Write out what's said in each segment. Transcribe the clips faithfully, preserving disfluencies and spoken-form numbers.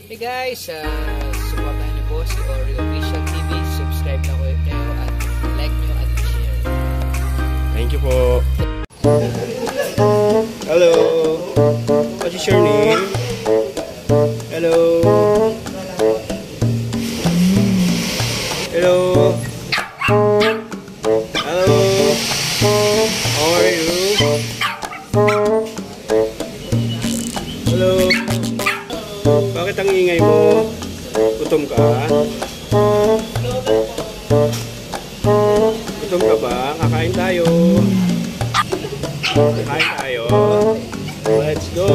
Hey guys, uh, supportahan niyo po si Oreo Official T V. Subscribe na ko kayo at like nyo at share. Thank you po. Hello. What is your name? Hello. Hello. Hello. How are you? Hello. Bakit ang ingay mo? Gutom ka? Gutom ka ba? Kakain tayo. Kakain tayo. Let's go.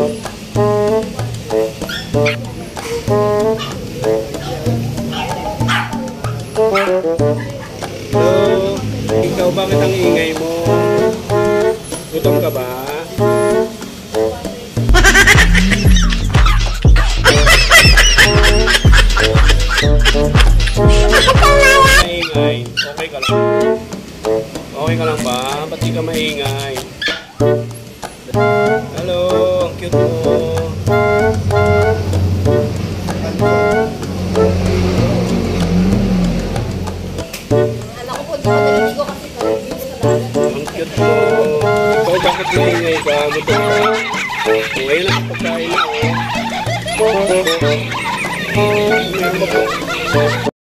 Hello. Ikaw, bakit ang ingay mo? Gutom ka ba? Maingay. Okay ka lang? Okay ka lang ba? Ba't di ka maingay? Hello, ang cute mo. Anak ko po, di ko naliligo kasi pa-reviews ka lang. Ang cute mo. Ikaw, bakit maingay ka? Gutom ka? Ngayon lang ang pagkain ako.